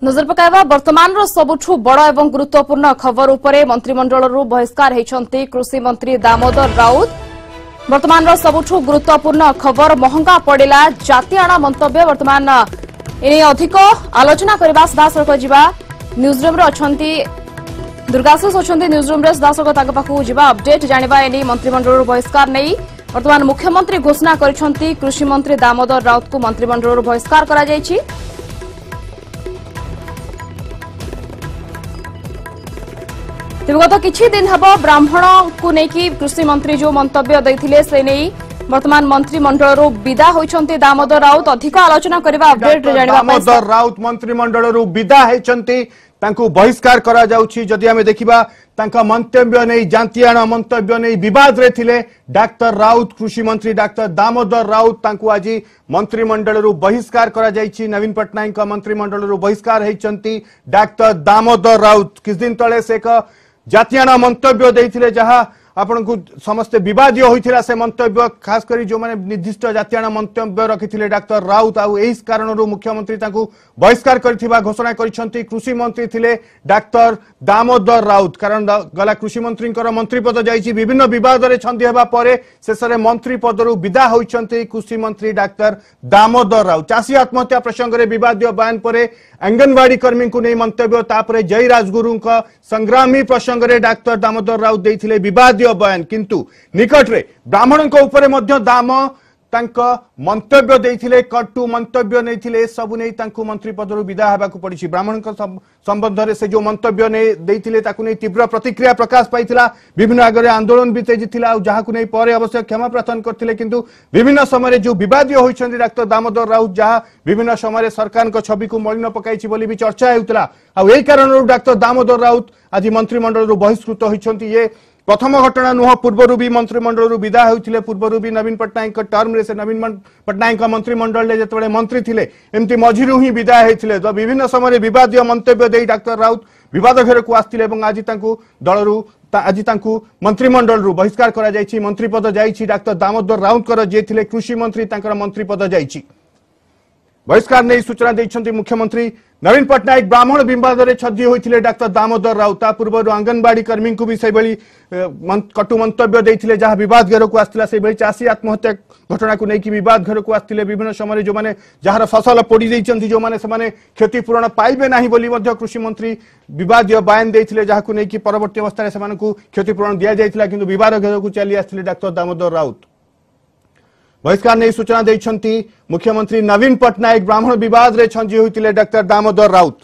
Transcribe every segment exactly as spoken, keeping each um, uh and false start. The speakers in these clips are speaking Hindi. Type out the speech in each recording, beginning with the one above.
नजर पकाइबा वर्तमान सबुठु बड़ एवं गुरुत्वपूर्ण खबर उपरे मंत्रिमंडल बहिष्कार होइछन्ति कृषि मंत्री दामोदर राउत। वर्तमान सबुठु गुरुत्वपूर्ण खबर महंगा पड़ेला जातिआना मंतव्य वर्तमान ए अधिक आलोचना करबा सदासरक जिबा न्यूज रूम रे अछन्ति दुर्गाशेष अछन्ति न्यूज रूम रे सदासरक ताक पाखु जिबा अपडेट जानिबा एनी मंत्रिमंडल बहिष्कार नै वर्तमान मुख्यमंत्री घोषणा करिसन्ति कृषि मंत्री दामोदर राउत को मंत्रिमंडल बहिष्कार करा जायछि। तेज गत किछि दिन हम ब्राह्मण को लेकिन कृषि मंत्री जो मंतव्य देथिले से नहीं वर्तमान मंत्रिमंडल विदा होइछन्ति दामोदर राउत। अधिक आलोचना करबा अपडेट जानिबा दामोदर राउत मंत्रिमंडल विदा होइछन्ति तांको बहिष्कार करा जाउछि। जदि हमें देखिबा तांका मंतव्य नहीं जांतियाना मंतव्य नहीं विवाद रे थिले डाक्टर राउत कृषि मंत्री डाक्टर दामोदर राउत तांको आज मंत्रिमंडल बहिष्कार करा जाइछि। नवीन पट्टनायक मंत्रिमंडल बहिष्कार होइछन्ति डाक्टर दामोदर राउत। किछ दिन तळे से एक जातियाना मंतव्य देथिले जहा आपण को समस्त विवाद होइथिला से मंतव्य खास करी जो माने निर्दिष्ट जातियाना मंतव्य रखिथिले डाक्टर राउत आ एही कारणरू मुख्यमंत्री ताकू बहिष्कार करथिबा घोषणा करिसंती। कृषि मंत्री थिले डाक्टर दामोदर राउत कारण गला कृषि मंत्री मंत्री पद जाइछि विभिन्न विवाद रे छंदी हेबा परे शेषरे मंत्री पदरू विदा होइसंती कृषि मंत्री डाक्टर दामोदर राउत। चासी आत्महत्या प्रसंग रे विवादीय बयान परे अंगनवाड़ी कर्मी को नहीं मंतव्य तापरे जय राजगुरु संग्रामी प्रसंग रे डाक्टर दामोदर राउत देथिले विवादीय बयान किंतु निकट रे ब्राह्मण को ऊपर मध्य दाम तांको मंतव्य देथिले कटु मंतव्य नैथिले सबु नै तांको मंत्री पदरु विदा हेबाकु पड़िछि। ब्राह्मण संबंध रे से जो मंतव्य नै देथिले ताकु नै तीव्र प्रतिक्रिया प्रकाश पाइथिला विभिन्न आगरे आंदोलन भी तेजिथिला जहाकु नै परे अवश्य क्षमा प्रार्थना करथिले किंतु विभिन्न समय जो विवादीय होइछन्ति डाक्टर दामोदर राउत जहा विभिन्न समय सरकार को छवि को मलिन पकाइछि बोली भी चर्चा हेउतला आ एही कारणरू डाक्टर दामोदर राउत आज मंत्रिमंडल बहिष्कृत होइछन्ति। ये प्रथम घटना नुह पूर्वर भी मंत्रिमंडल विदा होते पूर्वर भी नवीन पट्टनायक टर्म रे से नवीन पट्टनायक मंत्रिमंडल जो मंत्री थे एमती मझिरू ही विदा होते तो विभिन्न समय विवादीय मंतव्य दे डाक्टर राउत विवाद घेर को आसते आज दलरू आज मंत्रिमंडल बहिष्कार करा जायछि। मंत्री पद जाइछि डाक्टर दामोदर राउत जे थे कृषि मंत्री मंत्री पद जाइछि। बहिष्कार नहीं सूचना देइछन्ति मुख्यमंत्री नवीन पट्टनायक ब्राह्मण विवाद रे छद्दी होइथिले डाक्टर दामोदर राउत ता पूर्व आंगनवाड़ी कर्मी को भी से बली कटु मंतव्य देइथिले जहा विवाद घेर को आस्तिला से बली चासी आत्महत्या घटना को नेकी विवाद घेर को आस्तिले विभिन्न समय जो माने जहार फसल पोड़ी देइछन्ति जो माने से माने क्षतिपूरण पाइबे नाही बोली मध्य कृषि मंत्री विवादीय बयान देइथिले जहा को नेकी परवर्ती अवस्था रे समान को क्षतिपूरण दिया जाइथिला किंतु विवाद घेर को चली आस्तिले डाक्टर दामोदर राउत। बहिष्कार नहीं सूचना देइछन्ति मुख्यमंत्री नवीन पट्टनायक ब्राह्मण विवाद रे छंजी होइतिले डाक्टर दामोदर राउत।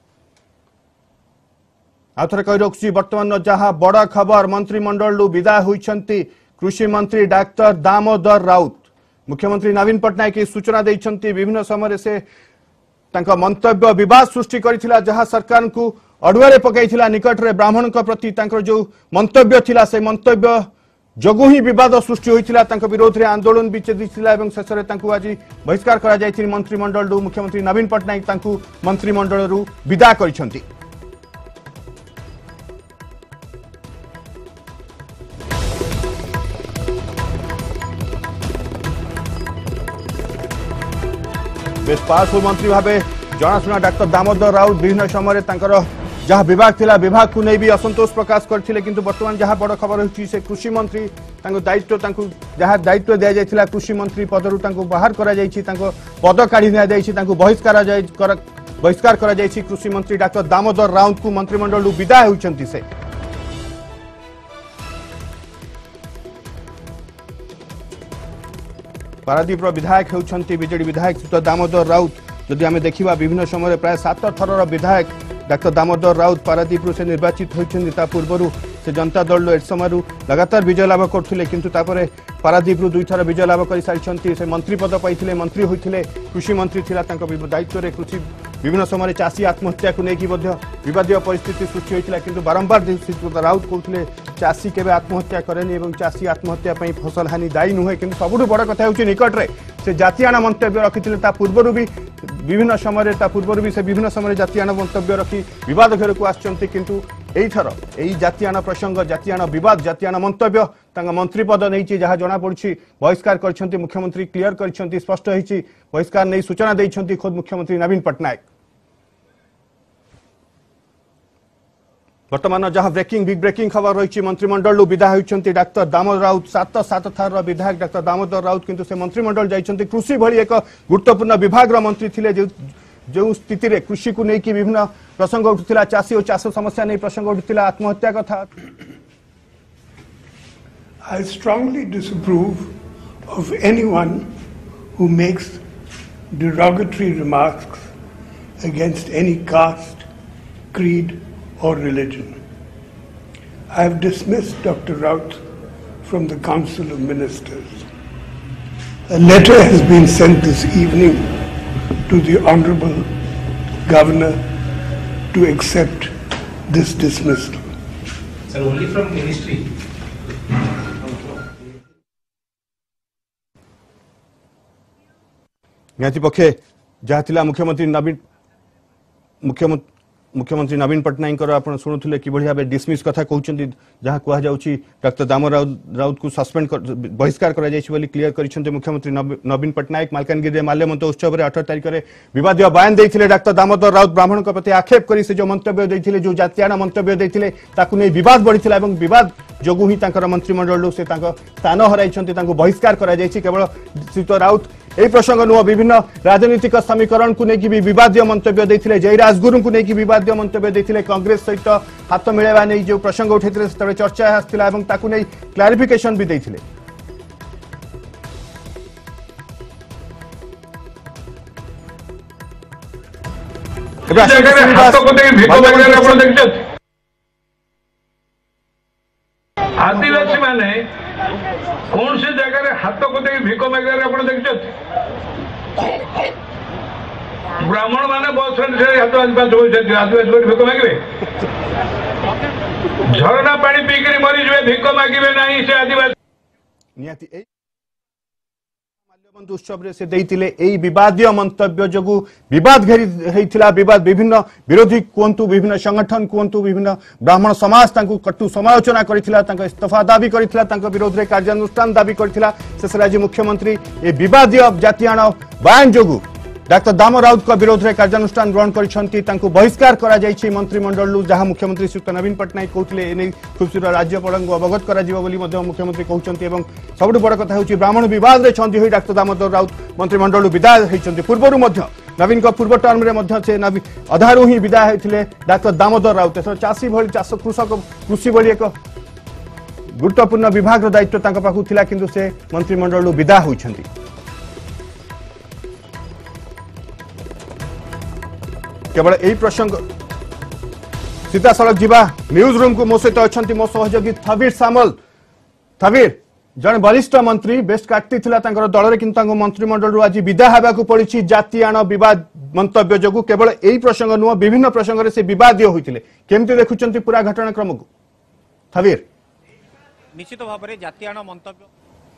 आथरे कहि रखछि वर्तमान जहां बड़ा खबर मंत्रिमंडल विदा होइछन्ति कृषि मंत्री डाक्टर दामोदर राउत। मुख्यमंत्री नवीन पट्टनायक सूचना देइछन्ति विभिन्न समय से तांका मंतव्य विवाद सृष्टि करिथिला जहां सरकार को अडुआरे पकाइथिला निकट रे ब्राह्मण को प्रति तांकर जो मंतव्य थिला से मंतव्य जगु ही विवाद सृष्टि होइथिला तांको विरोध रे आंदोलन भी चलिथिला एवं शेषरे तांको आज बहिष्कार करा जायछि। मंत्रिमंडल मुख्यमंत्री नवीन पट्टनायक तांको मंत्रिमंडल विदा करिसंति। बेस पावरफुल मंत्री भाबे जनाशुना डाक्टर दामोदर राउत विभिन्न समय तांकर जहाँ विभाग थिला विभाग को नहीं भी असंतोष प्रकाश करथिले किंतु वर्तमान जहाँ बड़ खबर होछि से कृषि मंत्री तांको दायित्व तांको जहाँ दायित्व दिया जायथिला कृषि मंत्री पदरु तांको बाहर करा जायछि तांको पद काढी निया जायछि तांको बहिष्कार जाय बहिष्कार करा जायछि। कृषि मंत्री डाक्टर दामोदर राउत को मंत्रिमंडल विदा होइछन्ति से पारादीप विधायक होइछन्ति बीजेडी विधायक श्री दामोदर राउत। जदि आमे देखिबा विभिन्न समय प्राय सात थरर विधायक डाक्टर दामोदर राउत पारादीप से निर्वाचित होइछन्ति ता पूर्वरु से जनता दल ए समय लगातार विजय लाभ करथिले किंतु तापरे पारादीप दुई थर विजय लाभ कर सारिछन्ति से मंत्री पद पाइथिले मंत्री होइथिले कृषि मंत्री थिला तांको दायित्व रे कृषि विभिन्न समय चासी आत्महत्या को लेकिन विवादीय परिस्थिति सृष्टि होइथिला किंतु बारंबार राउत कहथिले चासी केबे आत्महत्या करेनी एवं चासी आत्महत्या पई फसल हानि दायी नुहे किंतु सबुठु बड़ कथा होछि निकट रे से जातियाना मंतव्य रखिथिले ता पूर्वरु भी विभिन्न समय ता पूर्वरु भी से विभिन्न समय जातियाना मंतव्य रखी विवाद घेर को आछन्ति किंतु एई थर एई जातियाना प्रसंग जातियाना विवाद जातियाना मंतव्य तांगा मंत्री पद नहीं जहाँ जना पड़ी बहिष्कार करछन्ति मुख्यमंत्री क्लियर करछन्ति स्पष्ट होइछि बहिष्कार नहीं सूचना देइछन्ति खुद मुख्यमंत्री नवीन पट्टनायक। वर्तमान जहां ब्रेकिंग बिग ब्रेकिंग खबर रही मंत्रिमंडल विदा होती डाक्तर दामोदर राउत सात सात थार विधायक डाक्तर दामोदर राउत किंतु से मंत्रिमंडल जाइछन्ति कृषि भली एक गुरुत्वपूर्ण विभाग मंत्री थिले जो स्थिति रे कृषि को लेकिन विभिन्न प्रसंग उठुला चाषी और चाष समस्या नहीं प्रसंग उठुला आत्महत्या कथा I strongly disapprove of anyone who makes derogatory remarks against any caste, creed or religion. I have dismissed Doctor Rout from the Council of Ministers. A letter has been sent this evening to the Honorable Governor to accept this dismissal. Sir, only from ministry. निहाती पक्षे जहाँ मुख्यमंत्री नवीन मुख्यमंत्री मुख्यमंत्री नवीन पट्टनायक आप शुणुले कि भाव डिसमिस कथा कहते जहाँ कहुच्छी डाक्तर दामोदर राउत को सस्पेंड बहिष्कार क्लियर कर मुख्यमंत्री नवीन पट्टनायक मालकानगिरी माल्यवंत उत्सव में अठारह तारिख में विवाद बयान देते डाक्तर दामोदर राउत ब्राह्मण प्रति आक्षेप कर जो मंतव्य देते जो जातियाण मंतव्य देते नहीं बद बढ़ी बद जो ही मंत्रिमंडल से स्थान हर बहिष्कार कर केवल श्रीयुत राउत यही प्रसंग नुह विभिन्न राजनीतिक समीकरण को लेकिन भी विवाद मंतव्य देते जय राजगुरु को लेकिन विवाद मंतव्य देते कांग्रेस सहित हाथ मिलवा नहीं जो प्रसंग उठाई से चर्चा आसाला नहीं क्लारिफिकेशन भी देते आदिवासी माने कौन सी जगह हाथ को देखिए भिक मागे आप देखते ब्राह्मण माने बहुत आदिवासी भिक मागे झरणा पानी पीकर मरीजे भिक मागे ना से आदिवासी माल्यवंत उत्सव से देइतिले एई विवादीय मंतव्य जो विवाद घेरी होइतिला विवाद विभिन्न विरोधी कहतु विभिन्न संगठन कहतु विभिन्न ब्राह्मण समाज तांको कटु समालोचना करितिला तांको इस्तीफा दाबी करितिला तांको विरोध रे कार्यानुष्ठान दाबी करितिला शेष राज्य मुख्यमंत्री ए विवादीय जातियाण बयान जोगु डाक्तर दामोदर राउत का विरोध में कार्यानुष्ठान ग्रहण कर बहिष्कार करा जायछि मंत्रिमंडल जहां मुख्यमंत्री श्रीयुत नवीन पट्टनायक कहते एने खूब शीघ्र राज्यपाल को अवगत कर मुख्यमंत्री कहते सबुठ बड़ कथा होछि ब्राह्मण विवाद में छंदी हुई डाक्तर दामोदर राउत मंत्रिमंडल विदाय होइछन्ति पूर्वरु मध्य नवीन को पूर्व टर्म रे मध्य से अधारू ही विदाय होइथिले डाक्तर दामोदर राउत चाषी भली चाष कृषक कृषि भली एक गुरुत्वपूर्ण विभाग दायित्व तांका पाखु थिला किंतु से मंत्रिमंडल विदा होइछन्ति केवल यही प्रसंग सीधा सड़क जीवा न्यूज रूम को मो सहित अच्छा मो सहयोगी थबीर सामल थबीर जन वरिष्ठ मंत्री बेस्ट काटती दल कि मंत्रिमंडल आज विदा होगा पड़ी जातियाण विवाद मंतव्य जो केवल यही प्रसंग नुह विभिन्न प्रसंग से विवाद होते केमती देखुं पूरा घटनाक्रम को थबीर निश्चित भाव में जातियाण मंतव्य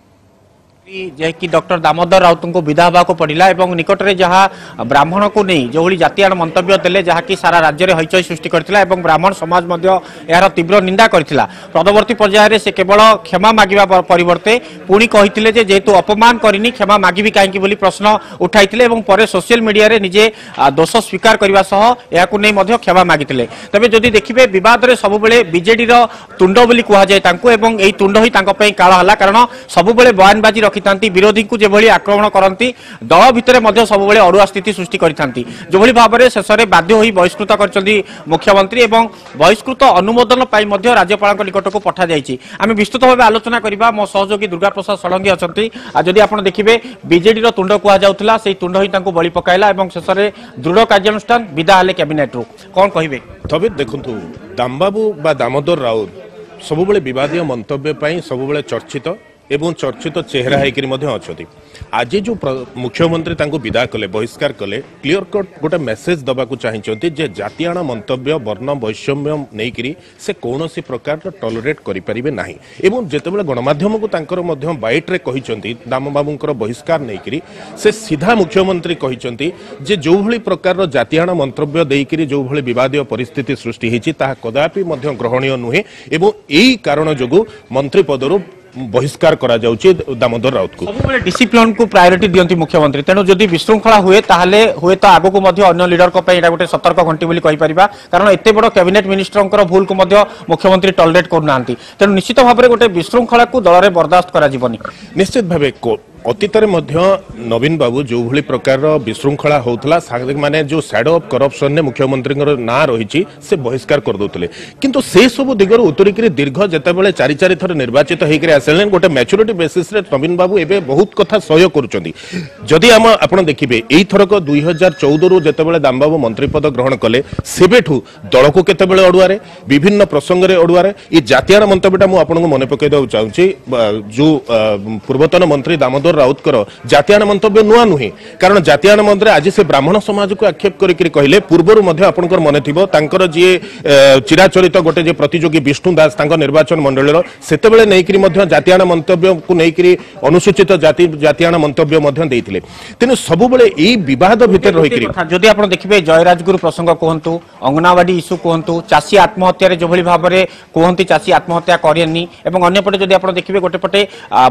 कि डॉक्टर दामोदर राउत को विदा होगा पड़ा और निकट में जहाँ ब्राह्मण को नहीं जो जातियाण मंतव्य देले जहाँकि सारा राज्य में हईचई सृष्टि करथिला एवं ब्राह्मण समाज यार तीव्र निंदा करथिला परवर्ती पर्यायर से केवल क्षमा मागिबा परिवर्ते पुणी कहिथिले जे जेहेतु अपमान करिनी क्षमा मागिबी काहेकि बोली प्रश्न उठाइथिले एवं परे सोशल मीडिया रे निजे दोष स्वीकार करबा सह याकु नै मध्य क्षमा मागिथिले तबे जदि देखिबे विवाद रे सब बेले बीजेडी रो तुंड बोली कुहा जाय तांको एवं एई तुंड ही तांको पई काळ हला कारण सब बेले बयानबाजी रखि विरोधी को जो आक्रमण करती दल भितर सब अड़ुआ स्थिति सृष्टि करती जो भाव में शेष में बाध्य हो बहिष्कृत कर मुख्यमंत्री एवं बहिष्कृत अनुमोदन राज्यपाल निकट को पठा जाइए आम विस्तृत भाव आलोचना करवा मो सहयोगी दुर्गा प्रसाद षडंगी अच्छा जदि आप देखिए बीजेडी तुंड कहला से तुंड ही बलि पकाइला शेष में दृढ़ कार्यानुष्ठान विदा हेले कैबिनेट रु कौन कहे तबे देखु दामबाबू बा दामोदर राउत सब विवादीय मंतव्य सब चर्चित एवं चर्चित चेहरा होकर आज जो मुख्यमंत्री तांको विदा कले बहिष्कार कले क्लियर कट गोटे मेसेज दबा चाहिए जे जातियाण मंतव्य वर्ण वैषम्य नहीं से कौन सी प्रकार टॉलरेट करें ना एवं जितेबाला गणमाध्यम को तांकर बाइट रे कहिसंती दामबाबूंकर बहिष्कार नहीं से सीधा मुख्यमंत्री कहिसंती जे जो भली प्रकार जातियाण मंतव्य देकरी जो भली विवादीय परिस्थिति सृष्टि होती कदापि ग्रहणीय नुहे एवं यही कारण जो मंत्री पदरु बहिष्कार करा जाउची दामोदर राउत को सब डिसिप्लिन को प्रायोरिटी दियंती मुख्यमंत्री तेणु जदि विशृंखला हुए ताहले हुए तो आगो को मध्य अन्य लीडर को पई एटा गोटे सतर्क घंटी बोली कहि परिबा कारण एते बड़ कैबिनेट मिनिस्टर भूल को मध्य मुख्यमंत्री टॉलरेट करनांती तेणु निश्चित भाव में गोटे विशृंखला को दल में बर्दास्त करा जीवनी निश्चित भाव अतीत नवीन बाबू जो भली प्रकार विशृंखला होता माने जो सैडो ऑफ करप्शन ने मुख्यमंत्री ना रही से बहिष्कार करदे किंतु से सब दिगर उतरिक दीर्घ जितेबाला चारि चारि थर निर्वाचित होकर आसिले गोटे मैच्योरिटी बेसिस रे नवीन बाबू एवं बहुत कथा सहयोग करुँच आम आप देखिए यही थरक दुई हजार चौदह रु जितेबाला दामबाबू मंत्री पद ग्रहण कले सेबेठू दल को केतेबेले अड़ुआरे विभिन्न प्रसंग में अड़ुआरे ये जातियान मंतव्यटा मुझे मन पकईदेव चाहिए जो पूर्वतन मंत्री दामोदर राउत कर जातियान मंतव्य नुआ नुहे कारण जातियान मंत्री आज से ब्राह्मण समाज को आक्षेप करके कहले पूर्वर आपंकर मन थी जी चिराचरित गोटे जे प्रतियोगी विष्णु दास निर्वाचन मंडल सेतेबेले नहीं जातियान मंतव्य को लेकर अनुसूचित जाति जातियान मंतव्य तेणु सब बद भितर रही जदि आप देखिए जयराजगुरु प्रसंग कहतु अंगनावाड़ी इश्यू कहतु चाषी आत्महत्या जो भाव में कहती चाषी आत्महत्या करेनि अंपटे जदि आप देखिए गोटे पटे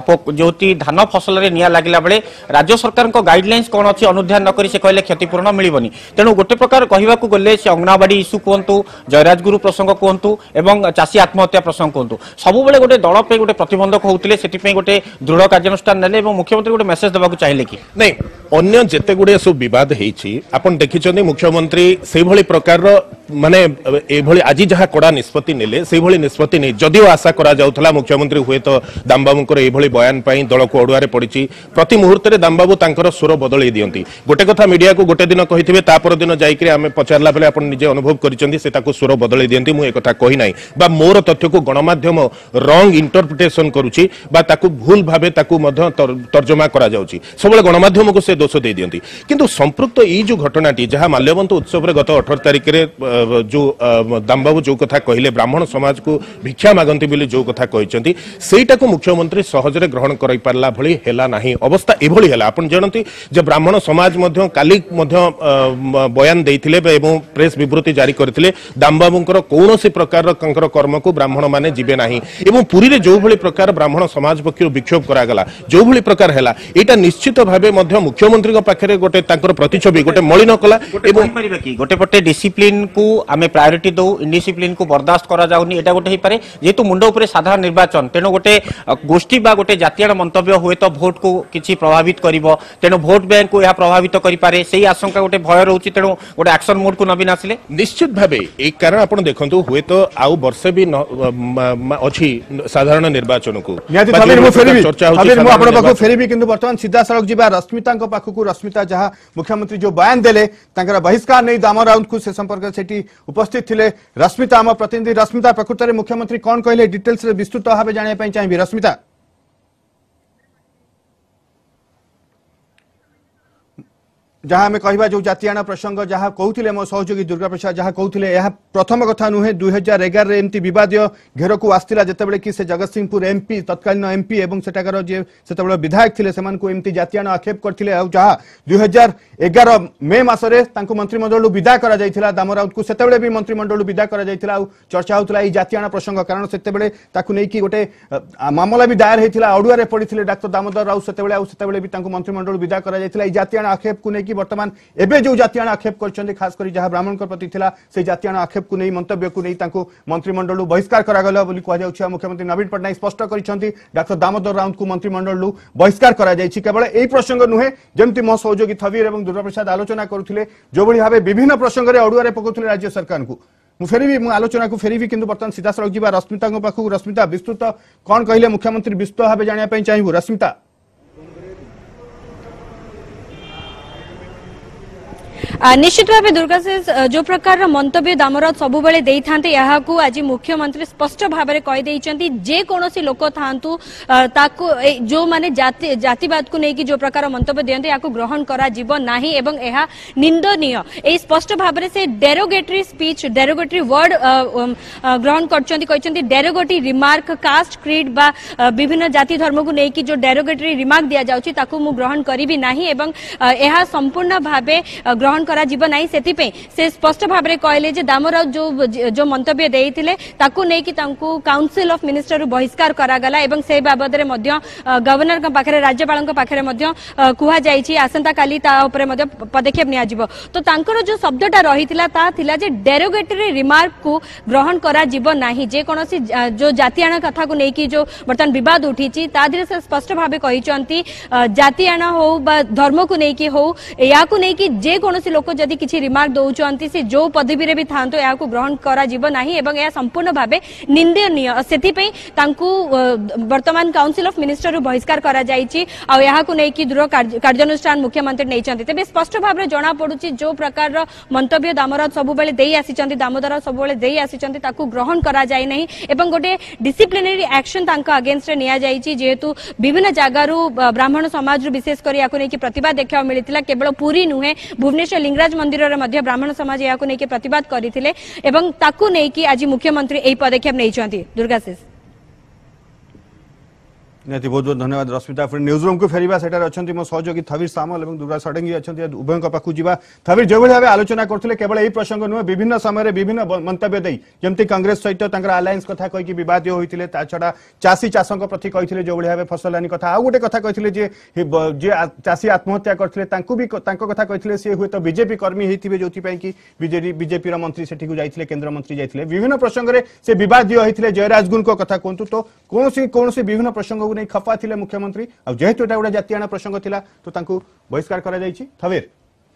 जो धान फसल निया लागला बेले राज्य सरकार गाइडलाइंस कौन अच्छी अनुध्यान नक से कहले क्षतिपूरण मिलबनी तेणु गोटे प्रकार कहवाक गले से अंगनावाड़ी इश्यू कहतु जयराजगुरु प्रसंग कहतु एवं चाषी आत्महत्या प्रसंग कहतु सबुबले गोटे दल पे गोटे प्रतिबंधक होते से गोटे दृढ़ कार्यानुष्ठान नेले मुख्यमंत्री गोटे मेसेज देवाक चाहिए कि नहीं अन्य जेते गुड़े सब बद आपन देखिछन्ती मुख्यमंत्री से भली प्रकार माने एभली आज जहाँ कड़ा निष्पत्ति नेले से भली निष्पत्ति नहीं जदिও आशा करा जाउथला मुख्यमंत्री हुए तो दामबाबूंकर एभली बयान पाई दल को अड़ुआरे पड़ी प्रति मुहूर्त में दामबाबू तांकर स्वर बदल दियंती गोटे कथा मीडिया को गोटे दिन कही तापर दिन जाइए आम पचारा बेले आप निजे अनुभव करिसेंती से ताको स्वर बदल दियंती मु एक कथा कही नाही बा मोर तथ्य को गणमाध्यम रंग इंटरप्रिटेशन करुची बा ताको भूल भाबे ताको मध्य तर्जमा करा जाउची सबले गणमाध्यम को से दोष दे दियंती किंतु संपृक्त ई जो घटनाटी जहाँ माल्यवंत उत्सव रे गत अठारह तारिख रे जो दामबाबू जो कथा कहले ब्राह्मण समाज को भिक्षा मागंती बोली जो कथा कहते सेटा को मुख्यमंत्री सहजरे ग्रहण कर पारला भली हेला नाही अवस्था एभली हेला आपण जानती जे ब्राह्मण समाज मध्य काली मध्य बयान देइथिले एवं प्रेस विवृत्ति जारी करथिले दामबाबूंकर कोनोसी प्रकार कंकर कर्म को ब्राह्मण माने जिबे नाही एवं पुरी रे जो भली प्रकार ब्राह्मण समाज पक्षरु विक्षोभ करा गला जो भली प्रकार हेला एटा निश्चित भाबे मध्य मुख्यमंत्री को पाखरे गोटे तांकर प्रतिछवि गोटे मलिन कला एवं गोटे पटे डिसिप्लिन को आमे प्रायोरिटी दो इनडिसिप्लिन को बर्दाश्त करा जाउनी एटा गोटे ही पारे जेतु मुंड उपरे साधारण निर्वाचन तेनो गोटे गोष्ठी बा गोटे जातीय मंतव्य हुए तो भोट को किछि प्रभावित करिवो तेनो भोट बैंक को यह प्रभावित करि पारे सेही आशंका गोटे भय रहउची तेनो गोटे एक्शन मोड को नवीन आसिले निश्चित भाबे एक कारण आपण देखंतु हुए तो आउ वर्षे भी अछि साधारण निर्वाचन को नियाति थबीर मु फेरिबी थबीर मु आपण पाखु फेरिबी किंतु वर्तमान सीधा सड़क जिबा रश्मिता को पाखु रश्मिता जहां मुख्यमंत्री जो बयान देले तांकर बहिष्कार नहीं दामोदर राउत को से संपर्क सेठी उपस्थित थिले रश्मिता हम प्रतिनिधि रश्मिता प्रकृत रे मुख्यमंत्री कोन कहले डिटेल्स रे विस्तृत भाबे जाने पई चाहिबी रश्मिता जहाँ आम कह जो जातियान प्रसंग जहाँ कहते मो सहयोगी दुर्गा प्रसाद जहाँ कहते यह प्रथम कथा नुहे दुई हजार एगार एमती बद घेर को आसला जितेबाला कि से जगत सिंहपुर एमपी तत्कालीन एमपी और सेठाकर जी से विधायक थे एमती जातियान आक्षेप करते जहाँ दुई हजार एगार मे मसरे मंत्रिमंडल विदा कर दामोदर राउत को से भी मंत्रिमंडल विदा कर चर्चा होता है जातियान प्रसंग कारण से गोटे मामला भी दायर होता अड़ुआरे पड़ी डाक्टर दामोदर राउत से भी मंत्रिमंडल विदा कर जातियान आक्षेप को लेकिन वर्तमान एबे जो जातियान आक्षेप करछन्ते खास करी जहां ब्राह्मण प्रति थिला से जातियान आक्षेप को नहीं मंतव्य को नहीं तांको मंत्रिमंडल बहिष्कार करा गला बोली कहा जाउछि मुख्यमंत्री नवीन पटनायक स्पष्ट करिसंती डाक्टर दामोदर राउत को मंत्रिमंडल बहिष्कार करा जायछि केवल एई प्रसंग नुहे जेमति मो सहयोगी थवीर एवं दुर्गा प्रसाद आलोचना करुथिले जो भली भाबे विभिन्न प्रसंग रे अडुआरे पकोथिले राज्य सरकार को मु फेरिबी मु आलोचना को फेरिबी किंतु वर्तमान सीधा सड़क जिबा रश्मिता को पाखु रश्मिता विस्तृत कोन कहिले मुख्यमंत्री विस्तृत भाबे जानिया पई चाहिबो रश्मिता निश्चित भाव दुर्गा से जो प्रकार मंतव्य दामोदर सबु बेले देई थांते यहा को आज मुख्यमंत्री स्पष्ट भाव में कहि देइचंती जे कोनोसी लोक थांतु ताको जो माने जाति जातिवाद को नेकी जो प्रकार मंतव्य देंते याको ग्रहण करा जीव नाही एवं एहा निंदनीय ए स्पष्ट भाव में से डेरोगेटरी स्पीच डेरोगेटरी वर्ड ग्रहण करचंती कहिचंती डेरोगेटरी रिमार्क कास्ट क्रीड बा विभिन्न जाति धर्म को नेकी जो डेरोगेटरी रिमार्क दिया जाउची ताको मु ग्रहण करिबी नाही एवं एहा संपूर्ण भाबे ग्रहण करा जिवो नाही सेति पे से स्पष्ट भाबरे कहले जे दामोदर राउत जो जो मंतव्य देइथिले ताकू नै कि तांकू काउंसिल ऑफ मिनिस्टर बहिष्कार करा गला एवं से बाबद रे मध्य गवर्नर का पाखरे राज्यपाल का पाखरे मध्य कुहा जाईछि आसंता काली ता ऊपर मध्य पदक्षेप निया जिवो तो तांकर जो शब्दटा रहिथिला ता थिला जे डेरोगेटरी रिमार्क को ग्रहण करा जिवो नाही जे कोनोसी जो जातियाना कथा को नै कि जो वर्तमान विवाद उठीछि ता धीरे से स्पष्ट भाबे कहिचंती जातियाना हो बा धर्म को नै कि हो या को नै कि जे कोनोसी लोक जदी किछि रिमार्क दउचंती से जो पदवी रे भी थांतो या को ग्रहण करा जिवो नाही एवं या संपूर्ण भाबे निंदनीय सेति पे तांकू वर्तमान काउंसिल ऑफ मिनिस्टर रु बहिष्कार करा जाईछि आ या को नै कि दृढ़ कार्यानुष्ठान मुख्यमंत्री नैचंती तबे स्पष्ट भाबे जणा पडुछि जो प्रकार मंतव्य दामोदर सब बेले देई आसीचंती दामोदर सब बेले देई आसीचंती ताकू ग्रहण करा जाय नाही एवं गोटे डिसिप्लिनरी एक्शन तांका अगेंस्ट रे निया जाईछि जेहेतु विभिन्न जगारु ब्राह्मण समाज रु विशेष करी या को नै कि प्रतिवाद देखा मिलितिला केवल पुरी नुहे भुवनेश्वर लिंगराज मंदिर रे मध्य ब्राह्मण समाज या को नै कि प्रतिवाद करिथिले एवं ताकू नै कि आज मुख्यमंत्री एई पदक्षेप नैचंती दुर्गाशीष निहाती बहुत बहुत धन्यवाद रश्मिता फिर न्यूज रूम को फेरवा सेटार अछंती मो सहयोगी थवीर सामल एवं दुर्गा सडंगी अछंती उभयक पाखु जीवा थवीर जो भाव आलोचना करथिले केवल एही प्रसंग नुहे विभिन्न समय विभिन्न मंतव्य देई जेमति कांग्रेस सहित तांकर अलायंस कथा कहि कि विवाद होइतिले ता छडा चासी चासंक प्रति कहिथिले जो भाव फसलानी कथा आ गोटे कथा कहिथिले जे जे चासी आत्महत्या करथिले तांकु भी तांको कथा कहिथिले से हुए तो बीजेपी कर्मी हेतिबे जोति पई कि बीजेपी बीजेपी रा मंत्री सेठी को जाइथिले केंद्र मंत्री जाइथिले विभिन्न प्रसंग रे से विवाद होइथिले जयराज गुण को कथा कोंतु तो कोनोसी कोनोसी विभिन्न प्रसंग नहीं खपा थिले मुख्यमंत्री आ जेहेतु एटा गोटे जातियाना प्रसंग थिला तो तांकु बहिष्कार करा जाईछि थवेर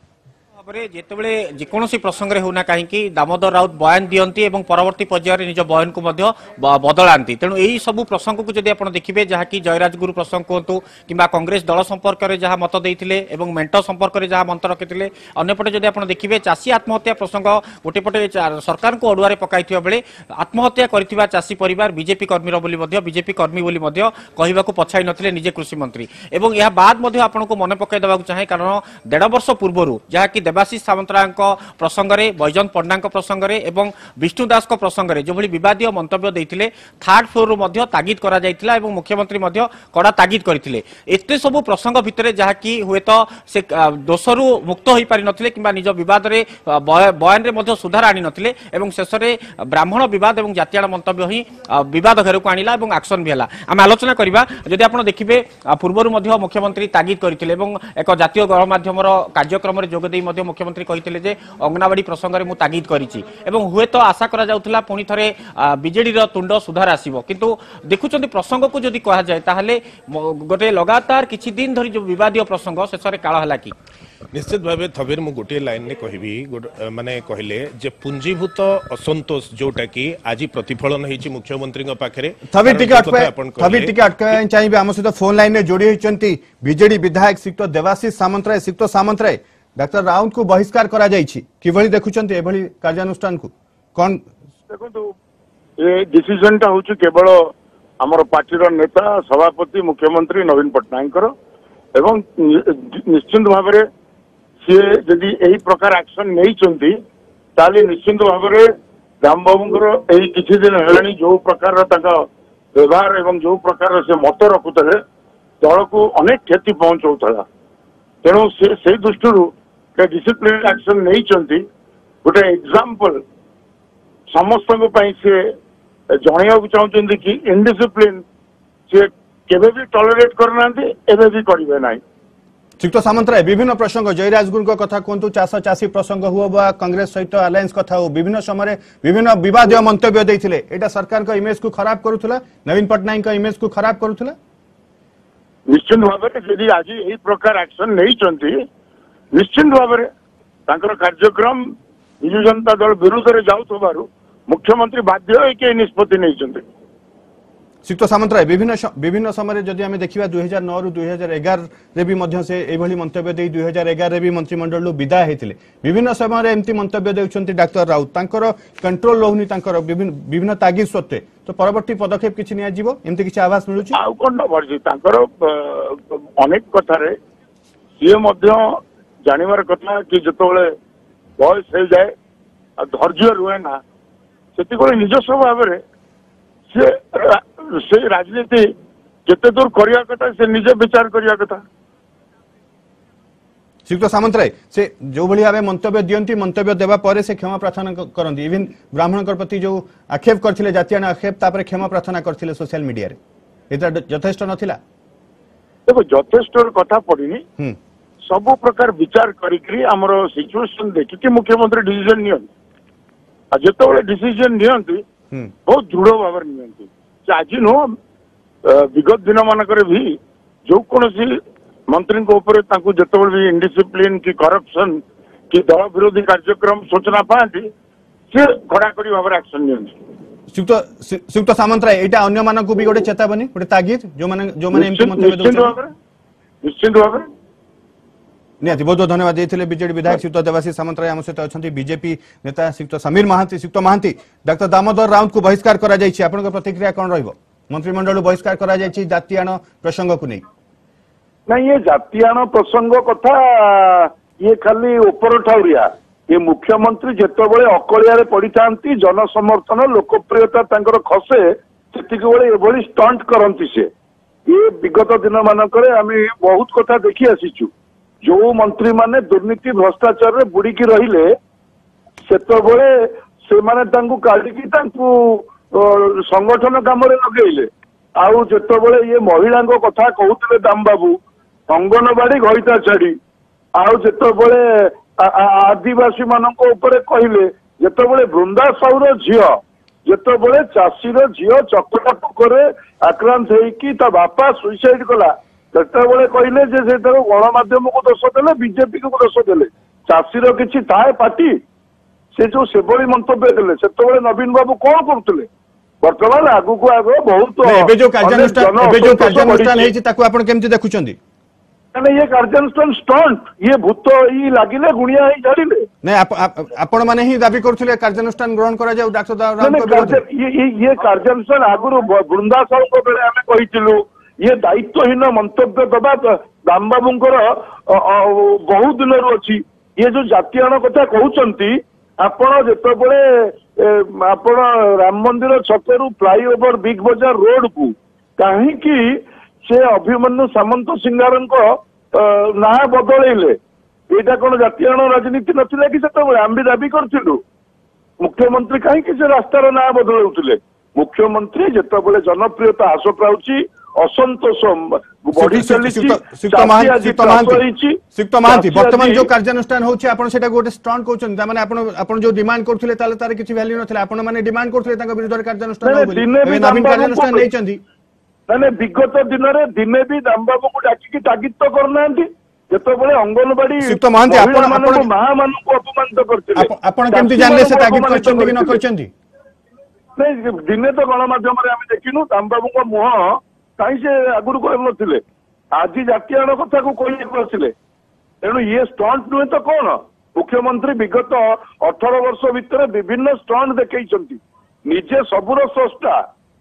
जितेबले जेकोसी प्रसंग में होना कहीं दामोदर राउत बयान दियंती एवं परवर्ती पर्यायर निज बयान को बदलांती तेणु यही सब प्रसंग को जदि आप देखिए जहाँ कि जयराज गुरु प्रसंग कहतु कि कांग्रेस दल संपर्क में जहाँ मत देते मेंट संपर्क में जहाँ मत रखिते अंपटे जदि आप देखिए चाषी आत्महत्या प्रसंग गोटे पटे सरकार को अड़ुआ पकाई बेले आत्महत्या कर चाषी परिवार बीजेपी कर्मी बोली बीजेपी कर्मी बोली कहवा पछाई नथिले निजे कृषि मंत्री एवं यह बाद आपको मन पकई देवा चाहे कारण देढ़ वर्ष पूर्व जहाँकि देवाशीष सामंतराय प्रसंग में बैजयंत पंडा प्रसंग में एवं विष्णु दास प्रसंग में जो विवादीय मंतव्य देते थर्ड फ्लोर रु तागिद करा जायतिला एवं मुख्यमंत्री कड़ा तागिद करथिले एते सब प्रसंग भितर जहाँकि हुए तो से दोषरु मुक्त हो पारि नथिले किंबा निज विवाद रे बयान रे मध्य सुधार आनी नथिले एवं शेष में ब्राह्मण विवाद एवं जातीय मंतव्य ही विवाद घर को आनिला एवं एक्शन भी हला आम आलोचना करबा जदि आपण देखिबे पूर्वरु मध्य मुख्यमंत्री तागिद करथिले एवं एक जातीय गणमाध्यम कार्यक्रम रे जोग देई मध्य मुख्यमंत्री कहते जे अंगनावाड़ी प्रसंग में तागिद करिछि एवं हुए तो आशा करा जाउथला पुणी थरे बीजेडी रो तुंड सुधार आसीबो किंतु देखुचंती प्रसंग को जदि कहा जाए ताहले गोटे लगातार किछि दिन धरि जो विवादीय प्रसंग शेषरे काळ हला कि निश्चित भाव थबेर मु गोटे लाइन ने कहबी माने कहले जे पुंजीभूत असंतोष जोटा कि आज प्रतिफलन हेछि मुख्यमंत्री के पाखरे थबेर टिके अटके थबेर टिके अटके चाहिबे हम सहित फोन लाइन ने जोड़ी होचंती बीजेडी विधायक सिक्त देवाशीष सामंतराय सिक्त सामंतराय डॉक्टर राउत को बहिष्कार करा जाइछि किभली देखुचंती एभली कार्यानुष्ठान को कोन देखंतु ए डिसीजन ता होछि केवल हमर पार्टी रो नेता सभापति मुख्यमंत्री नवीन पटनायक करो एवं निश्चित भाव में सी जदि यही प्रकार एक्शन नहीं चंती ताले निश्चित भाव में राम बाबूंकर यही किछि दिन हेलानी जो प्रकार व्यवहार एवं जो प्रकार से मत रखुते दल को अनेक क्षति पहुंचाऊला तेणु से दृष्टि डिसिप्लिन एक्शन नहीं चंती गोटे एग्जांपल समस्त से जणिया चाहते कि इनडिसिप्लिन से केबे भी टॉलरेट करना एबे भी करिवे नाही सिक्त सामंतराय विभिन्न प्रसंग जयराज गुण को कथा कोंतु चाष चाषी प्रसंग हुआ बा कांग्रेस सहित अलायंस कथा हो विभिन्न समय विभिन्न विवादीय मंतव्य देथिले एटा सरकार का इमेज को खराब करूथला नवीन पटनायक का इमेज को खराब करूथला निश्चित भाव में यदि आज यही प्रकार एक्शन नहीं चंती निश्चित भाव में तांकर कार्यक्रम बिजु जनता दल विरुद्ध रे जाउथबारु मुख्यमंत्री बाध्य है कि निष्पत्ति नहीं चंती सिक्त सामंतराय विभिन्न विभिन्न समय जदि आम देखा दुई हजार नौ रु दुई हजार एगार रे भी मध्य से एभली मंतव्य दे दुई हजार एगार रे भी मंत्रिमंडल विदाय होते विभिन्न समय एमती मंतव्य देउछंती डॉक्टर राउत तांकर कंट्रोल रहउनी तांकर विभिन्न विभिन्न तागिद सत्वे तो परवर्ती पदक्षेप किछि निया जीवो एमती किछि आवाज मिलुछि आ कोन नबरजी तांकर अनेक कथा रे सिए मध्य जानिबार कथा कि जतोले बयस हो जाए धैर्य रुहे ना सेति कोले निजस्व भाव रे से से राजनीति केते दूर करिया कथा से निजे विचार करिया कथा श्रीयुक्त सामंतराय से जो भली भाव मंतव्य दियंती मंतव्य देवा परे से क्षमा प्रार्थना करती इवन ब्राह्मण प्रति जो आक्षेप करथिले जातीय आक्षेप तापर क्षमा प्रार्थना करथिले सोशल मीडिया रे एटा यथेष्ट नथिला देखो यथेष्ट कथा पड़िनी सब प्रकार विचार करी आमर सिचुएशन देखिए मुख्यमंत्री डिसीजन नियंती जिते डिसीजन नियंती बहुत दृढ़ भाव नियंती आज नुह विगत दिन मानक भी जो कौन मंत्री जिते भी इनडिसिप्लिन कि करप्शन कि दल विरोधी कार्यक्रम सूचना पाती सी कड़ाकड़ी भाव एक्शन नियंती श्रीयुक्त सामंतराय एटा अन्य मानक भी गोटे चेतावनी गोटे तागिद जो माने जो माने एमपी मंतव्य निश्चित निश्चित भाव निहाती बहुत बहुत धन्यवाद देते बीजेडी विधायक श्रीयुक्त देवाशीष सामंतराय आम सहित अच्छा बीजेपी नेता श्रीयुक्त समीर महांती श्रीयुक्त महांती डॉक्टर दामोदर राउत को बहिष्कार करा जायछि आपन प्रतिक्रिया कौन रहिबो मंत्रिमंडल बहिष्कार करा जायछि जातीयाण प्रसंग को नहीं नहीं ये जातीयाण प्रसंग कथा ये खाली ऊपर ठाउरिया ये मुख्यमंत्री जितेबाला अकलिया पड़ी था जनसमर्थन लोकप्रियता तांकर खसे से स्टंट करती से ये विगत दिन मानक बहुत कथा देखी आसीचु जो मंत्री माने दुर्नीति भ्रष्टाचार रे बुड़ीकी रहिले सेतबळे से माने तांकु काढिकी तांकु संगठन काम रे लगेइले आउ जेतबळे ये महिला कथा कहउतले दाम बाबू अंगनवाड़ी घइता छाड़ी आउ जेतबळे आदिवासी मानक ऊपर कहले जेतबळे वृंदा साउर झियो जेतबळे चासीर झियो चकटा पोकरे आक्रांत हेकी ता बापा सुइसाइड कला सेतबळे कहले जे से गणमाध्यम को दोष देले बीजेपी को दोष देले चाषीर किछि थाए पार्टी से जो सेभली मंतव्य देले सेतबळे नवीन बाबू कौन करतले वर्तमान आगु को आगो बहुत एबे जो कार्यानुष्ठान एबे जो कार्यानुष्ठान हेछि ताकू आपण केमति देखुचंदी माने ये कार्यानुष्ठान स्टंट ये भूत ई लागिले गुणिया ही झाड़िले नै आपण माने ही दाबी करथले कार्यानुष्ठान ग्रहण करा जाऊ डॉक्टर राम को विरोध ये ये कार्यानुष्ठान आगु वृंदा साहू को बेले हमें कहिथिलु ये दायित्वहीन मंतव्य दबा दाम बाबूंकर बहुत दिन अच्छी ये जो जातीयाण कथा कहउचंती आपण जेतबळे आपण राम मंदिर छकरू फ्लाईओवर बिग बाजार रोड को कहीं की से अभिमन्यु सामंत सिंगारन को ना बदलेले एटा कोन जातीयाण राजनीति नथिला कि सेतबळे आम भी दाबी करथिलु मुख्यमंत्री कहीं की से रास्तार ना बदलउतले मुख्यमंत्री जेतबळे जनप्रियता ह्रास पाउची असंतोष बढ़ी चली बर्तमान जो कार्यानुष्ठान होछि आपण सेटा गोटे स्टंट कहउछन त माने आपण आपण जो डिमांड करथले ताले तार किछि वैल्यू नथिला आपण माने डिमांड करथले तांका विरुद्ध कार्यानुष्ठान हो बोली नवीन कार्यानुष्ठान नै चंदी माने विगत दिन रे दिने भी दाम बाबू को डाकी तागिद तो करनांती जेतबळे अंगनवाड़ी सुक्त महांती आपण आपण महा मान को अपमानित करथिले आपण केमति जानले से तागिद करचंदी कि न करचंदी नै दिने तो गणमाध्यम रे हम देखिनु दाम बाबू को मुह कहीं से आगुरी कहते आज जातीयाण कथा को कहले तेणु ये स्टंट नुहे तो कौन मुख्यमंत्री विगत अठारह वर्ष भितर विभिन्न स्टंट देखई निजे सबुर स्रष्टा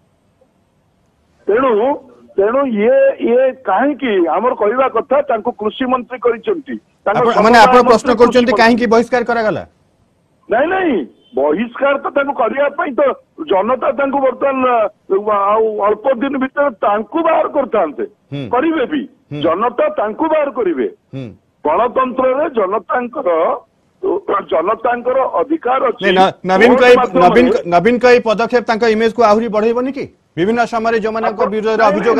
तेणु तेणु ये ये कहीं आमर कहवा कथा तांको कृषि मंत्री करिसेंती माने आपण प्रश्न करचंती काहे की बहिष्कार करा गला नहीं नहीं बहिष्कार तो तो जनता बर्तमान अल्प दिन भीतर बाहर करते करेंगे भी जनता बाहर करेंगे गणतंत्र रे जनता जनता अधिकार अच्छी नवीन नवीन नवीन का पदक्षेप इमेज को आहरी बढ़ेबनी कि विभिन्न समय जो विरोध अभियोग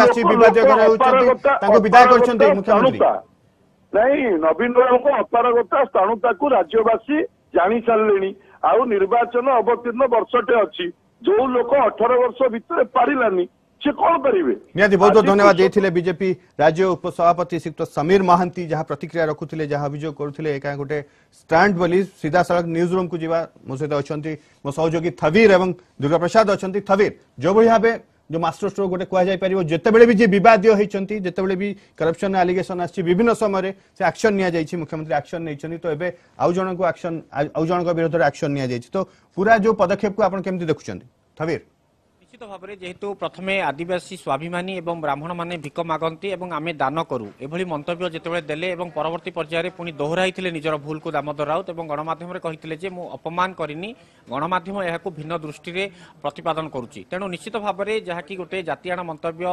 विदाय मुख्यमंत्री नहीं नवीन बाबू अपारगता स्थाणुता को राज्यवासी जानी सारे आउ निर्वाचन अवतीर्ण वर्षटे अच्छी जो लोक अठारह वर्ष भितर पारिलानी से कौन करेंगे निहाती बहुत बहुत धन्यवाद देते बीजेपी राज्य उपसभापति श्रीयुक्त समीर महांती जहाँ प्रतिक्रिया रखुले जहाँ अभियोग करुले एक गोटे स्टैंड बोली सीधा सड़क न्यूज रूम को जीवा मो सहित अच्छा मो सहयोगी थवीर और दुर्गा प्रसाद अच्छा थवीर जो भाव जो मास्टर स्ट्रोक गोटे कहुपर जितेबले भी जी विवादीय होती जितेबले भी करप्शन आलिगेशन आसी विभिन्न समय से एक्शन नि मुख्यमंत्री एक्शन नहीं तो एबे आउ जन को एक्शन आउ जन विरोध में एक्शन नि तो पूरा जो पदक्षेप को आप केमती देखुं थवीर निश्चित भाव में जेहेतु प्रथमे आदिवासी स्वाभिमानी एवं ब्राह्मण माने भिक मागंती एवं आमे दान करू एभली मंतव्य जेतेबेले देले एवं परवर्ती पर्यायर पुणी दोहराइथिले निजर भूल को दामोदर राउत एवं गणमाध्यम रे कहिथिले जे मु अपमान करिनी गणमाध्यम एहाकु भिन्न दृष्टि रे प्रतिपादन करूची तेणु निश्चित भाव में जहाँकि गोटे जातियाण मंतव्य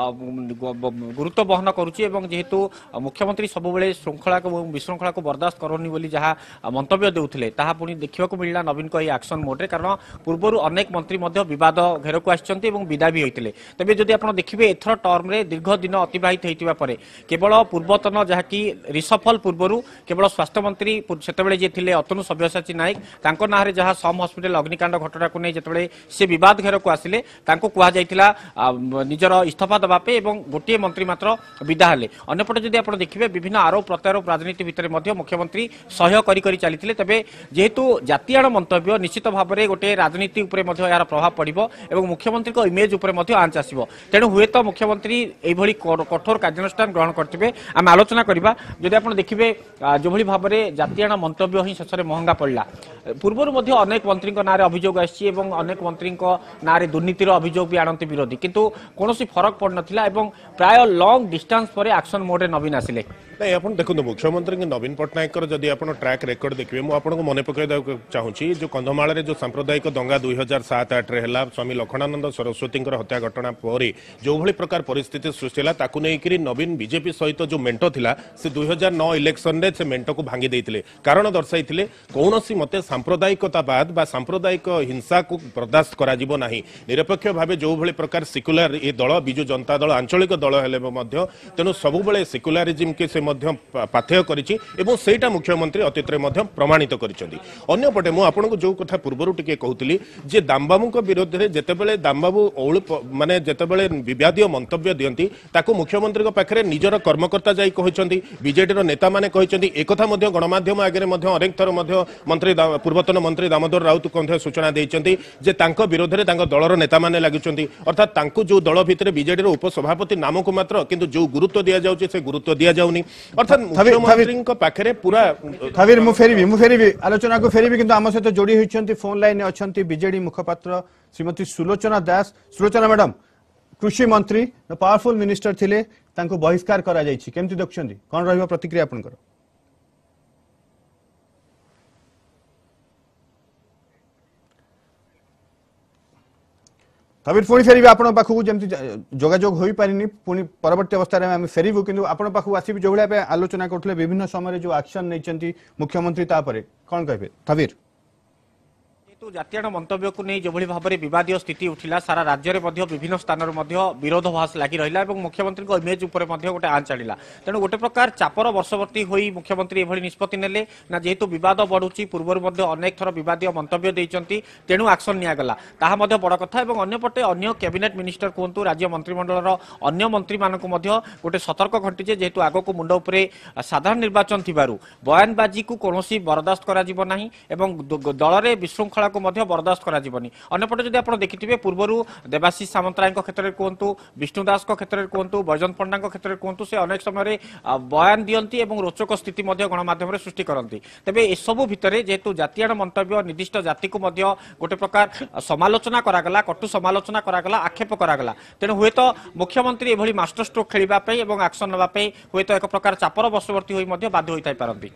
गुरुत्व बहन करूची एवं जेहेतु मुख्यमंत्री सबुबले श्रृंखला को विशृंखला को बर्दाश्त करनी बोली जहाँ मंतव्य देउथिले ताहा पुणी देखिबाकू मिलला नवीन को एक्शन मोड रे कारण पूर्व अनेक मंत्री मध्य विवाद घेर को आछंती एवं विदा भी होइतिले तबे जदि आपण देखिबे एथर टर्म रे दीर्घ दिन अतिबाहित हेतिबा परे केवल पूर्वतन जहाँकि रिसफल पूर्वरु केवल स्वास्थ्य मंत्री सेतेबेले जे थिले अतनु सब्यसाची नायक तांको नारे जहाँ सम हॉस्पिटल अग्निकांड घटना को नै जेतेबेले से विवाद घेर को आसिले तांको कुहा जाइतिला निजर इस्तीफा दबा पे एवं गोटे मंत्री मात्र विदा हेले अन्यपटे जदि आपण देखिबे विभिन्न आरोप प्रत्यारोप राजनीति भितर मध्य मुख्यमंत्री सहयोग करी करी चलीथिले तबे जेहेतु जातियाण मंतव्य निश्चित भाव में गोटे राजनीति उपरे मध्य यार प्रभाव पड़िबो एवं मुख्यमंत्री को इमेज उपरे मध्य आंच आसीबो तेणु हुए तो मुख्यमंत्री एभली कठोर कार्यानुष्ठान ग्रहण करथिबे आम आलोचना करबा जदि आपण देखिबे जो भली भाव में जातियाण मंतव्य ही शेष में महंगा पड़ला पूर्व मध्य अनेक मंत्री नारे अभियोग आसी एवं अनेक मंत्री नारे दुर्नीतिर अभियोग भी आणंती विरोधी किंतु कोनोसी फरक पड़ नथिला एवं प्राय लॉन्ग डिस्टेंस पर एक्शन मोड रे नवीन आसिले नहीं आप देखो मुख्यमंत्री नवीन पट्टनायक जदि आप ट्रैक रेकर्ड देखिए मुझे आपको मन पकड़ चाहूँगी जो कंधमाल जो सांप्रदायिक दंगा दुई हजार सात आठ रे स्वामी लखनानंद सरस्वती हत्या घटना पर जो भली प्रकार परिस्थिति सृष्टि है ताकू नहीं नवीन बीजेपी सहित जो मेंट थिला से दुई हजार नौ इलेक्शन रे से मेंट को भांगी देते कारण दर्शाई कौन मत सांप्रदायिकतावाद बा सांप्रदायिक हिंसा को बर्दाश्त करा नहीं निरपेक्ष भाव जो भली प्रकार सिक्युलर ये दल बिजु जनता दल आंचलिक दल हेले तेणु सबुबले सिक्युलरिज्म के से पाथेय करिछि एवं सेटा मुख्यमंत्री अतीत में प्रमाणित करिसेंती अन्यपटे मु आपनको जो कथा पूर्वरु टिके कहूतली जे दामबाबू विरोध में जेतेबेले दामबाबू औल माने जेतेबेले विवादीय मंतव्य दियंती ताकू मुख्यमंत्री पाखरे निजर कर्मकर्ता जाई कहिसेंती बीजेडी रो नेता माने कहिसेंती एकथा मध्य गणमाध्यम आगे मध्य अनेक थर मध्य मंत्री पूर्वतन मंत्री दामोदर राउत मध्य सूचना देइसेंती जे तांको विरोध में तांको दलर नेता माने लागिसेंती अर्थात तांको जो दल भितर बीजेडी रो उपसभापति नाम को मात्र किंतु जो गुरुत्व दिया जाउछि से गुरुत्व दिया जाउनी अर्थात मुख्यमंत्री पाखरे पूरा थवीर मु फेरिबी मु फेरिबी आलोचना को फेरिबी किंतु आम सहित जोड़ी होइछंती फोन लाइन अछंती बीजेडी मुखपात्र श्रीमती सुलोचना दास सुलोचना मैडम कृषि मंत्री पावरफुल मिनिस्टर थिले तांको बहिष्कार करा जायछि केमति देखछंती कोन रहबो प्रतिक्रिया आपनकर तबीर पुणी फेरबी आपण पाखु जमती जोगाजोग होई पारिनी पुणी परवर्ती अवस्था रे हम फेरबू किंतु आपण पाखु आसीबी जो भलिया आलोचना करथले विभिन्न समय जो एक्शन नैचंती मुख्यमंत्री तापरे कोन कहबे तबीर जातियाण मंतव्य को नहीं जो भाव में विवादीय स्थिति उठिला सारा राज्य में विभिन्न स्थान विरोधाभास लगी रहा और मुख्यमंत्री इमेज उपर गोटे आंच चढ़ा तेणु गोटे प्रकार चापर वर्षवर्ती होई मुख्यमंत्री एभली निष्पत्ति नेले ना जेहेतु विवाद बढ़ुची पूर्व अनेक थर विवादीय मंतव्य देइचंती तेणु एक्शन नियागला ताहा मध्य बड़ कथा और अन्यपटे अन्य कैबिनेट मिनिस्टर कहतु राज्य मंत्रिमंडल अन्य मंत्री मानक गोटे सतर्क घंटीजे जेहेतु आग को मुंड उपरे साधारण निर्वाचन थिबारु बयानबाजी को कौनसी बर्दाश्त करा जिवो नाही एवं दल में विशृंखला को मध्य बर्दाश्त करा जिवनी अन्यपटे जदि आपण देखिथिबे पूर्वरु देवाशीष सामंतराय क्षेत्र में कहतु विष्णु दास क्षेत्र में कहतु बैजयंत पंडा क्षेत्र में कहतु से अनेक समय बयान दियंती एवं रोचक स्थिति मध्य गणमाध्यम सृष्टि करती तेबे ए सबु भितरे जेहेतु जातियाण मंतव्य निर्दिष्ट जाति को मध्य गोटे प्रकार समालोचना करागला कटु समालोचना करागला आक्षेप करागला तेणु हुए तो मुख्यमंत्री एभली मास्टर स्ट्रोक खेलिबा पई एवं एक्शन नबा पई हुए तो एक प्रकार चापर बशवर्ती होई मध्य बाध्य होई थाई पारंती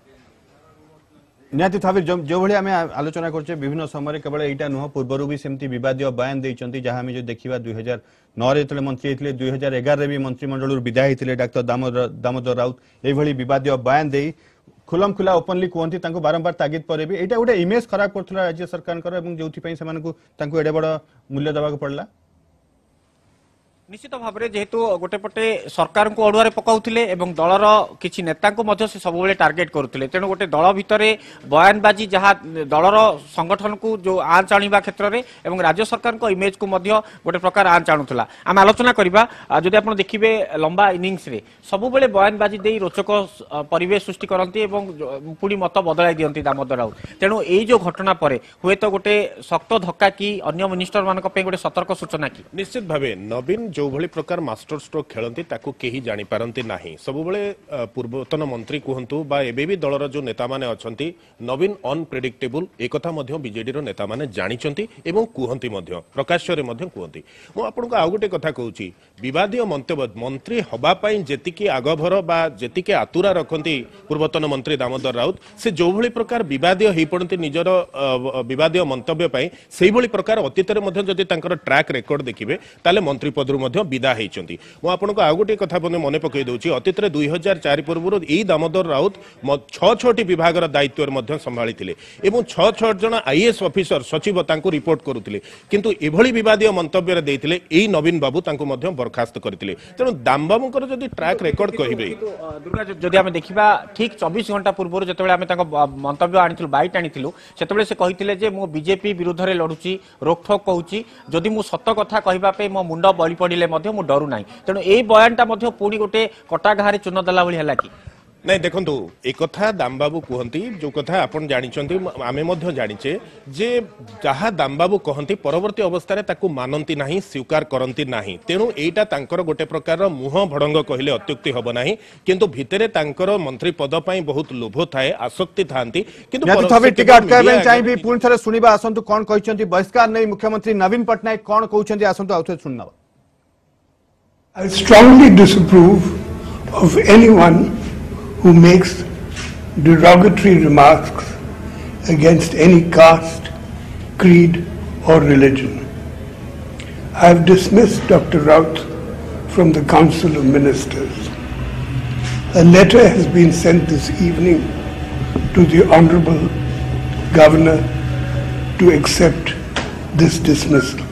निहाती थावीर जो जो भली आमे आलोचना करछे विभिन्न समय केवल एटा नुह पूर्वरु भी सेमती विवादीय बयान देइचंती जहां हम जो देखिबा दुई हजार नौ रे तले मंत्री हेतिले दुई हजार ग्यारह रे भी मंत्रिमंडल विदाय हेतिले डॉक्टर दामोदर दामोदर राउत एई भली विवादीय बयान देई खुलम खुला ओपनली कहती बारंबार तागिद पर भी एटा गोटे इमेज खराब करथला राज्य सरकार कर एवं जोथि पई सेमानकु तांकु एडे बड़ मूल्य देबाक पड़ला निश्चित भाव में जेहेतु गोटे पटे सरकार को अड़ुआ पकाउथिले एवं दलर किछि नेता को मध्य से सब बेले टार्गेट करुथिले तेणु गोटे दल भितर बयानबाजी जहाँ दलर संगठन को जो आंच आणिबा क्षेत्र में एवं राज्य सरकार को इमेज को मध्य गोटे प्रकार आंच आणुथला आम आलोचना करबा जदि आपण देखिबे लंबा इनिंग्स रे सब बेले बयानबाजी देई रोचक परिवेश सृष्टि करंती एवं पुणी मत बदलाई दियंती दामोदर राउत तेणु एई जो घटना परे हुए तो गोटे शक्त धक्का कि अन्य मिनिस्टर मानक पे गोटे सतर्क सूचना कि निश्चित भाव नवीन जो जो भली प्रकार मास्टर स्ट्रोक खेलती ताकू केही जानी पारंती नाही सबुबले पूर्वतन मंत्री कहतु बा एबे भी दलर जो नेता माने अछंती नवीन अनप्रेडिक्टेबल एक कथा मध्य बीजेडी रो नेता माने जानिचंती एवं कुहंती मध्य प्रकाश्य रे मध्य कुहंती मु आपनको आ गुटे कथा कहूची विवादीय मंतव्य मंत्री हबा पई जेतिकी आगभर बा जेतिकी आतुरा रखंती पूर्वतन मंत्री दामोदर राउत से जो भली प्रकार विवादीय हेई पड़ती निजर विवादीय मंतव्य पई सेही भली प्रकार अतीत रे मध्य जदि तांकर ट्रैक रेकॉर्ड देखिबे ताले मंत्री पदरु मध्य विदा हेइचंती मु आपनको आ गुटे कथा मने पकई दउची अतीत रे दुई हजार चार पूर्व एई दामोदर राउत छ छटी विभागर दायित्व मध्य संभाली थिले एवं छ छ जन आईएएस ऑफिसर सचिव तांको रिपोर्ट करुथिले किंतु एभली विवादीय मंतव्य रे देथिले एई नवीन बाबू तांको मध्य बरखास्त करथिले तेनु दाम बाबूकर जदि ट्रैक रेकॉर्ड कहिबे दुर्गा जदि आमे देखिबा ठीक चौबीस घंटा पूर्व जतबेले आमे तांको मंतव्य आनिथिलु बाइट आनिथिलु सेतबेले से कहिथिले जे मो बीजेपी विरुद्ध रे लडुची रोकठोक कहूची जदि मु सत्य कथा कहिबा पे मो मुंड बळी पडिले मध्य मु डरु नाही तेनु एई बयानटा मध्य पुणी गोटे कटा घारे चुन दला भली हला की नहीं देखो एक कथा दाम बाबू कहती जो कथा आपन जानिचंती आमे मध्य जानिचे जे जहा दाम बाबू कहती परवर्ती अवस्था रे ताकू मानंती नाही स्वीकार करंती नाही तेनु एटा तांकर गोटे प्रकार मुह भड़ंग कहले अत्युक्ति हबो नाही किंतु भितरे तांकर मंत्री पद पई बहुत लोभ थाए आसक्ति थांती किंतु यदि थबे टिकट करबे चाहिबी पूर्ण थरे सुनिबा आसंतु कोन कहिसंती बहिष्कार नै मुख्यमंत्री नवीन पटनायक कोन कहउछंती आसंतु आउथे सुनना I strongly disapprove of anyone who makes derogatory remarks against any caste, creed or religion. I have dismissed Doctor Rout from the Council of Ministers. A letter has been sent this evening to the Honourable Governor to accept this dismissal.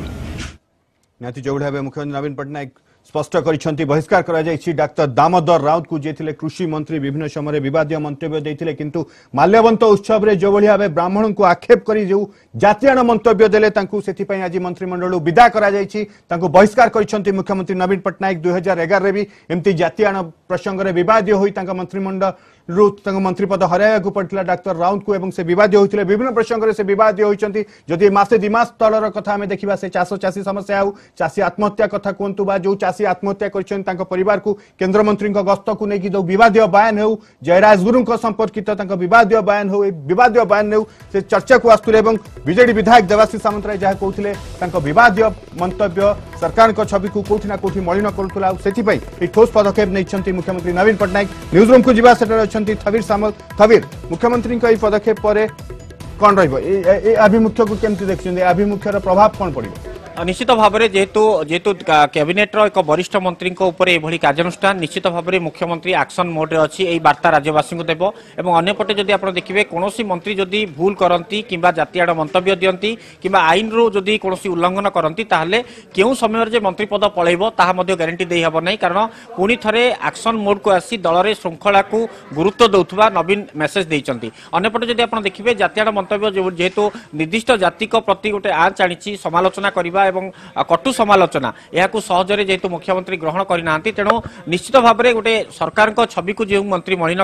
नाती जोड़ है मुख्यमंत्री नवीन पटनायक स्पष्ट करिसेंती बहिष्कार करा जायछि डॉक्टर दामोदर राउत को जेथिले कृषि मंत्री विभिन्न समय विवादीय मंतव्य देथिले किंतु माल्यवंत उत्सव रे जो भलिया ब्राह्मण को आक्षेप करी जो जातीयान मंतव्य देले तांकु सेति पई आज मंत्रिमंडल विदा करा जायछि तांकु बहिष्कार करिसेंती मुख्यमंत्री नवीन पटनायक दुई हजार एगार रे भी एमती जातीयान प्रसंग रे विवादीय होई तांका मंत्रिमंडल रु तांका मंत्री पद हराया को पड़थिला डॉक्टर राउत को एवं से विवादीय होइथिले विभिन्न प्रसंग रे से विवादीय होइचंती जदि मासे दिमास तलर कथा हमें देखिबा से चासो चासी समस्या हो चासी आत्महत्या कथा कोंतु बा जो चासी आत्महत्या करिसेन तांका परिवार को केंद्र मंत्री को गस्त को नेकी जो विवादीय बयान हो जयराज गुरु को संपर्कित तांका विवादीय बयान हो विवादीय बयान हो से चर्चा को आस्तुले एवं बीजेडी विधायक देवाशीष सामंतराय जहा कहउथिले तांका विवादीय मंतव्य सरकार को छवि को कोठी ना कोठी मलिन करथुला सेति पई ए ठोस पदक्षेप नैछंती मुख्यमंत्री नवीन पटनायक न्यूज रूम को जिबा सेटर अछंती थवीर सामल थवीर मुख्यमंत्री को ए पदक्षेप परे कोन रहइबो ए अभिमुख्य को केमति देखछन ए अभिमुख्यर प्रभाव कोन पड़िबो निश्चित भाव में जेहेतु जेहेतु कैबिनेट एक वरिष्ठ मंत्री एभली कार्यानुष्ठान निश्चित भाव में मुख्यमंत्री एक्शन मोड रे अच्छी यही वार्ता राज्यवासी को देव और अन्यपटे जदि आप देखिए कौन मंत्री जदि भूल करती कि जातीय मंतव्य दियंती कि आईन रु जदि कौन उल्लंघन करती ताहले केउ समय मंत्री पद पलैब ताहा ग्यारंटी दे हेब नहीं कारण पुणी थे एक्शन मोड को आसी दल में श्रृंखला को गुरुत्व दौथुवा नवीन मेसेज देइचंती अन्यपटे जदि आप देखिए जातीय मंतव्य जेहेतु निर्दिष्ट जाति प्रति गोटे आंच आनी समालोचना करने एवं कटु समालोचना यह सहजरे जेहेतु मुख्यमंत्री ग्रहण करना तेणु निश्चित भाव में गोटे सरकार छवि को जो मंत्री मलिन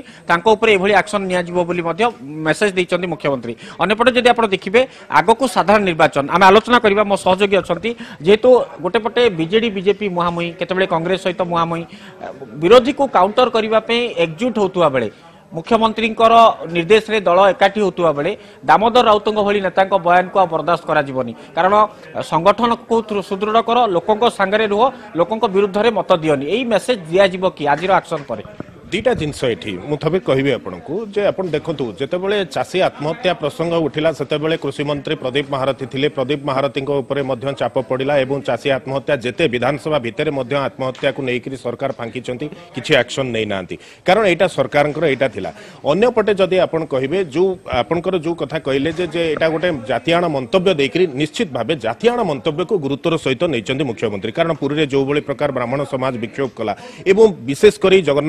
कर एक्शन नि मेसेज देते मुख्यमंत्री अन्यपटे जदि आप देखिए आग को साधारण निर्वाचन आम आलोचना करवा मो सहयोगी अच्छा जेहेतु गोटे पटे बीजेडी बीजेपी मुहांमुही केतबेले कांग्रेस सहित मुहांमुही विरोधी को काउंटर करने एकजुट होता बेले मुख्यमंत्री निर्देश रे दल एकाठी होता बेले दामोदर राउत भली नेता बयान को बर्दाश्त करा जीवनी कारण संगठन को सुदृढ़ कर लोकों सांगरे रुह लोकों विरुद्ध रे मत दियनी यही मेसेज दिज्व कि आज एक्शन पर दुईटा जिनस ये मुझे कहबी आपको जे आप देखु जितेबाला चाषी आत्महत्या प्रसंग उठिला से कृषि मंत्री प्रदीप महारथी थे प्रदीप महारथी उपर चाप पड़ा और चाषी आत्महत्या जिते विधानसभा भितर आत्महत्या को लेकर सरकार फांकी किसी एक्शन नहीं ना कारण यहाँ सरकार यहाँ अंपटे जदि आप कहे जो आपंकर जो कथा कहले यहाँ गोटे जातीयाण मंतव्य देकर निश्चित भाव जातीयाण मंतव्य को गुरुत्वर सहित नहीं मुख्यमंत्री कारण पुरी जो भाई प्रकार ब्राह्मण समाज विक्षोभ कला और विशेषकर जगन्नाथ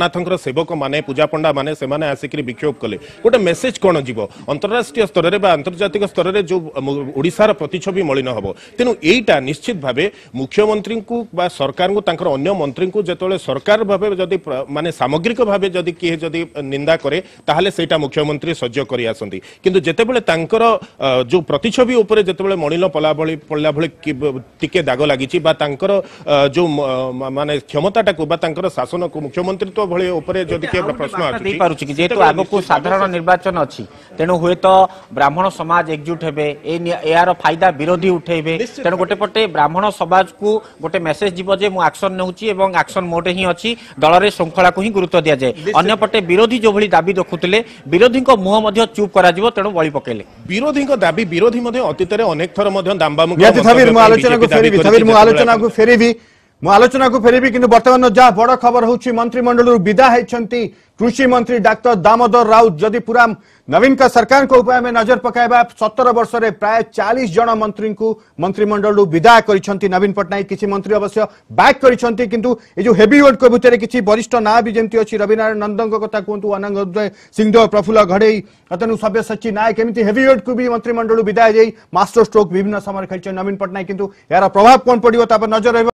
सेवक माने पूजा पंडा माने से माने आसिक विक्षोभ कले गोटे मेसेज कौन जीव अंतरराष्ट्रीय स्तर में आंतर्जातिक स्तर में जो ओडिशार प्रतिछवि मलिन हम तेणु यहीटा निश्चित भाव मुख्यमंत्री को बा सरकार को तांकर अन्य मंत्री को जो सरकार भाव जदि माने सामग्रिक भाव जदि किए जदि निंदा करे ताहले सेटा मुख्यमंत्री सह्य करि आसंती किंतु जेतेबेले तांकर जो प्रतिछवि उपरे जेतेबेले मलिन पला भली पड़ला भली टिके दाग लागिछि बा तांकर जो माने क्षमताटा को बा तांकर शासन को मुख्यमंत्रीत्व भली उपरे जदि के प्रश्न आछि पारुछि कि जेतु आगो को साधारण निर्वाचन अछि तेणु हुए तो ब्राह्मण समाज एकजुट हेबे यार फायदा विरोधी उठेबे तेणु गोटे पटे ब्राह्मण समाज को गोटे मेसेज जीव जे मु एक्शन नेउछि एवं एक्शन मोडे ही अछि दलरे श्रृंखला को ही गुरुत्व दिया जाए अन्य पटे विरोधी जो भली दाबी रखुतले विरोधी को मुह मध्य चुप करा जीव तेणु बळी पकेले विरोधी को दाबी विरोधी मध्य अतीत रे अनेक थर मध्य दामबामु आलोचना को फेरी थबिर आलोचना को फेरी मु आलोचना को फेरबी किंतु वर्तमान जहाँ बड़ खबर होची मंत्रिमंडल विदा होती कृषि मंत्री डाक्टर दामोदर राउत जदि पूरा नवीन का सरकार को उपाय में नजर पकाइबा सतर वर्ष में प्राय चालीस जन मंत्री को मंत्रिमंडल विदा करिसेंती नवीन पटनायक किसी मंत्री अवश्य बैक करिसेंती किंतु ए जो हेवीवेट को भितर किसी वरिष्ठ ना भी जेमती अछि रविनारायण नंदन कथा कहतु अनंग सिंहदेव प्रफुल्ल घड़ई अतनु सब्यसाची नायक एमती हेवीवेट को भी मंत्रिमंडल विदा जाई मास्टर स्ट्रोक विभिन्न समय खेल नवीन पटनायक किंतु यार प्रभाव कौन पड़ो नजर